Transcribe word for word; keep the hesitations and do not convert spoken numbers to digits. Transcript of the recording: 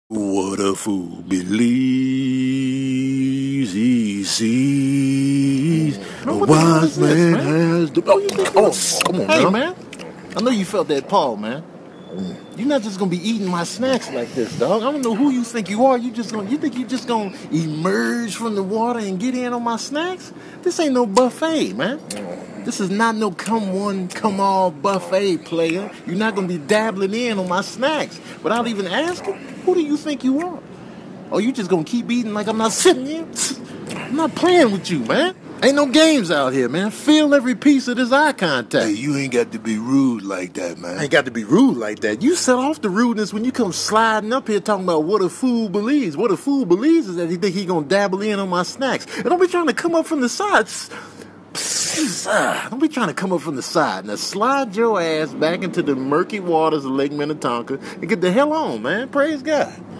What a fool believes he sees. Man, A what the hell wise is this, man man? has the. What you think Oh, you- come on, Hey, now. man. I know you felt that paw, man. You're not just gonna be eating my snacks like this, dog. I don't know who you think you are. You just gonna, you think you just gonna emerge from the water and get in on my snacks? This ain't no buffet, man. This is not no come one, come all buffet, player. You're not gonna be dabbling in on my snacks without even asking. Who do you think you are? Or you just gonna keep eating like I'm not sitting here? I'm not playing with you, man. Ain't no games out here, man. Feel every piece of this eye contact. Hey, you ain't got to be rude like that, man. I ain't got to be rude like that. You set off the rudeness when you come sliding up here talking about what a fool believes. What a fool believes is that he think he gonna dabble in on my snacks. And don't be trying to come up from the sides. Don't be trying to come up from the side. Now slide your ass back into the murky waters of Lake Minnetonka and get the hell on, man. Praise God.